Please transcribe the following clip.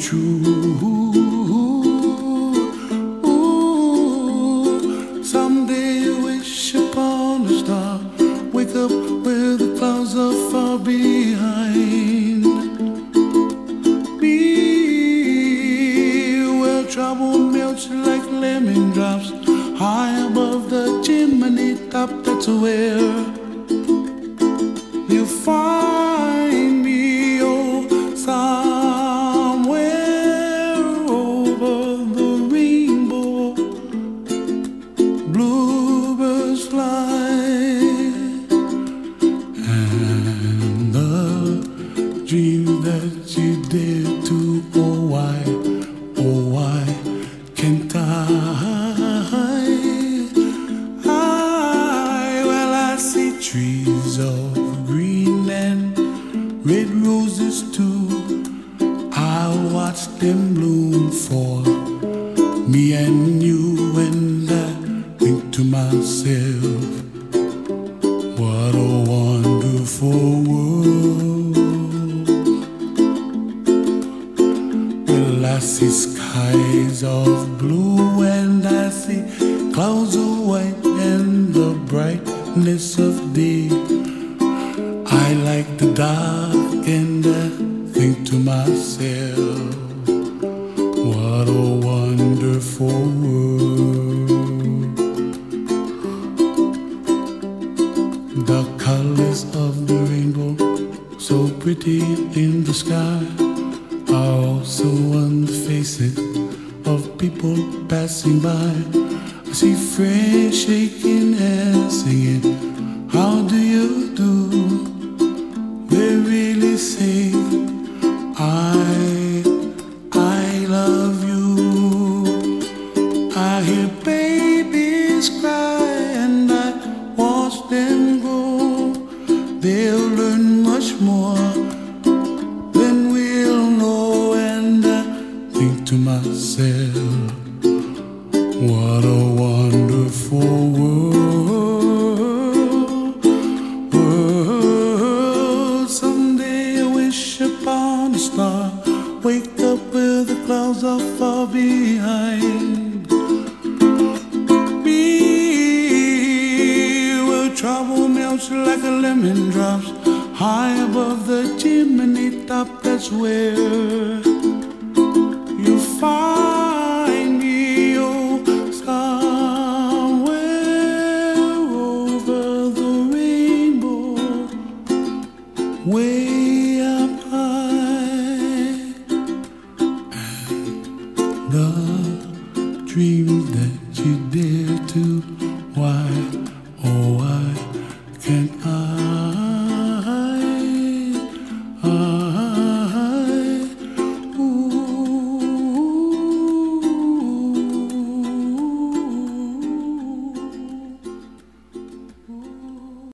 true. Someday you wish upon a star, wake up where the clouds are far behind me, where trouble melts like lemon drops high above the chimney top. That's where you find me, oh, somewhere over the rainbow. Bluebirds fly, and the dream that you dare to, oh why can't I? Well, I see trees of green and red roses too. I watch them bloom for me and you, and I think to myself, what a wonderful world. Well, I see skies of blue and I see clouds of white and the brightness of day. I like the dark and I think to myself, what a wonderful world. The colors of the rainbow, so pretty in the sky, are also on the faces of people passing by. I see friends shaking hands, singing, how do you do? They really say, I love you. I hear babies cry and I watch them grow. They'll learn much more than we'll know, and I think to myself, what a wonderful world. Someday I wish upon a star, wake up where the clouds are far behind me, where trouble melts like a lemon drops high above the chimney top. That's where you find me, oh, somewhere over the rainbow, way up high.